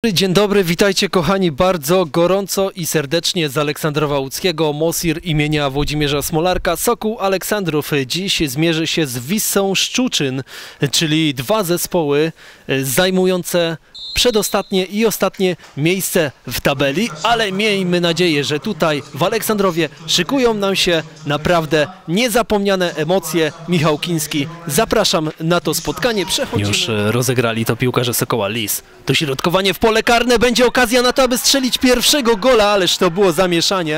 Dzień dobry, witajcie kochani bardzo gorąco i serdecznie z Aleksandrowa Łódzkiego, Mosir imienia Włodzimierza Smolarka. Sokół Aleksandrów dziś zmierzy się z Wissą Szczuczyn, czyli dwa zespoły zajmujące przedostatnie i ostatnie miejsce w tabeli, ale miejmy nadzieję, że tutaj w Aleksandrowie szykują nam się naprawdę niezapomniane emocje. Michał Kiński, zapraszam na to spotkanie. Przechodzimy. Już rozegrali to piłkarze Sokoła. Lis, dośrodkowanie w pole karne, będzie okazja na to, aby strzelić pierwszego gola, ależ to było zamieszanie.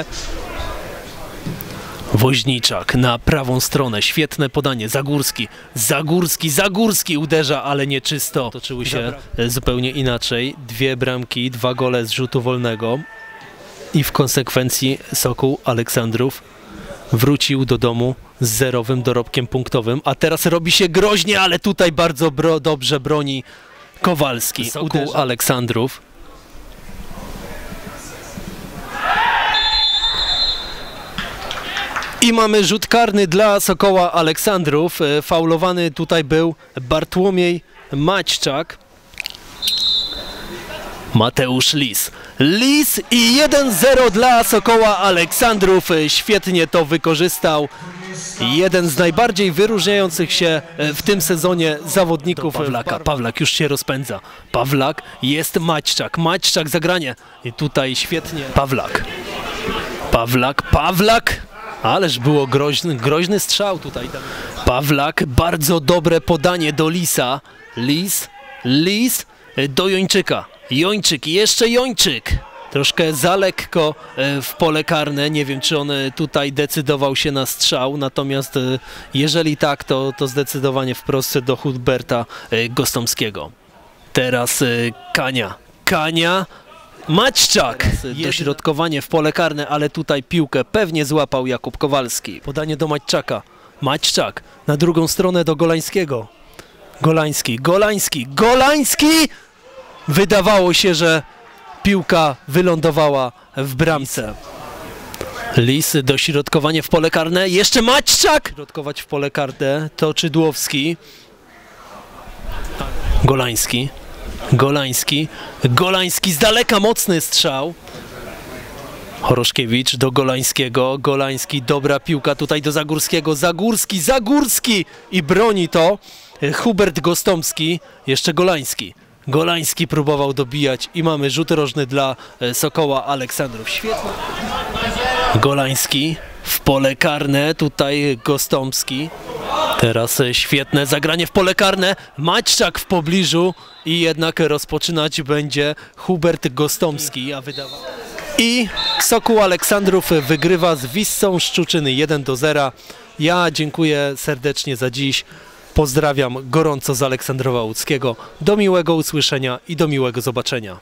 Woźniczak na prawą stronę, świetne podanie, Zagórski uderza, ale nieczysto. Toczyły się zupełnie inaczej, dwie bramki, 2 gole z rzutu wolnego i w konsekwencji Sokół Aleksandrów wrócił do domu z zerowym dorobkiem punktowym, a teraz robi się groźnie, ale tutaj bardzo dobrze broni Kowalski. Sokół Aleksandrów. I mamy rzut karny dla Sokoła Aleksandrów. Faulowany tutaj był Bartłomiej Maćczak. Mateusz Lis. Lis i 1-0 dla Sokoła Aleksandrów. Świetnie to wykorzystał. Jeden z najbardziej wyróżniających się w tym sezonie zawodników Pawlaka. Pawlak już się rozpędza. Pawlak, jest Maćczak. Maćczak zagranie. I tutaj świetnie. Pawlak. Ależ było groźny strzał tutaj. Pawlak, bardzo dobre podanie do Lisa. Lis do Jończyka. Jończyk, jeszcze Jończyk. Troszkę za lekko w pole karne. Nie wiem, czy on tutaj decydował się na strzał. Natomiast jeżeli tak, to zdecydowanie wprost do Huberta Gostomskiego. Teraz Kania. Maćczak! Dośrodkowanie w pole karne, ale tutaj piłkę pewnie złapał Jakub Kowalski. Podanie do Maćczaka. Maćczak na drugą stronę do Golańskiego. Golański! Wydawało się, że piłka wylądowała w bramce. Lis, dośrodkowanie w pole karne. Jeszcze Maćczak! Dośrodkować w pole karne to Czydłowski. Golański z daleka, mocny strzał. Horoszkiewicz do Golańskiego. Golański, dobra piłka tutaj do Zagórskiego. Zagórski i broni to Hubert Gostomski. Jeszcze Golański próbował dobijać i mamy rzut rożny dla Sokoła Aleksandrów. Świetnie. Golański w pole karne, tutaj Gostomski. Teraz świetne zagranie w pole karne, Maćczak w pobliżu i jednak rozpoczynać będzie Hubert Gostomski. I Sokół Aleksandrów wygrywa z Wissą Szczuczyny 1-0. Ja dziękuję serdecznie za dziś. Pozdrawiam gorąco z Aleksandrowa Łódzkiego. Do miłego usłyszenia i do miłego zobaczenia.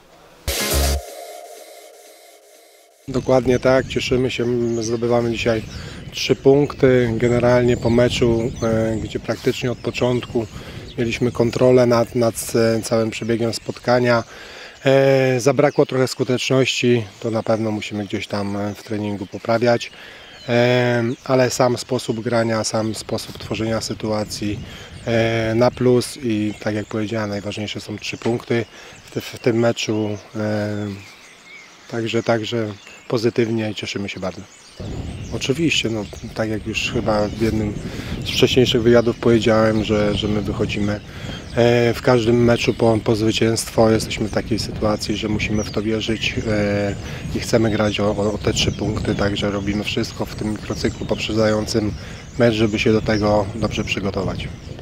Dokładnie tak, cieszymy się, zdobywamy dzisiaj 3 punkty. Generalnie po meczu, gdzie praktycznie od początku mieliśmy kontrolę nad całym przebiegiem spotkania. Zabrakło trochę skuteczności, to na pewno musimy gdzieś tam w treningu poprawiać. Ale sam sposób grania, sam sposób tworzenia sytuacji na plus i tak jak powiedziałem, najważniejsze są 3 punkty w tym meczu. Także pozytywnie i cieszymy się bardzo. Oczywiście, no, tak jak już chyba w jednym z wcześniejszych wywiadów powiedziałem, że my wychodzimy w każdym meczu po zwycięstwo. Jesteśmy w takiej sytuacji, że musimy w to wierzyć i chcemy grać o te 3 punkty, także robimy wszystko w tym mikrocyklu poprzedzającym mecz, żeby się do tego dobrze przygotować.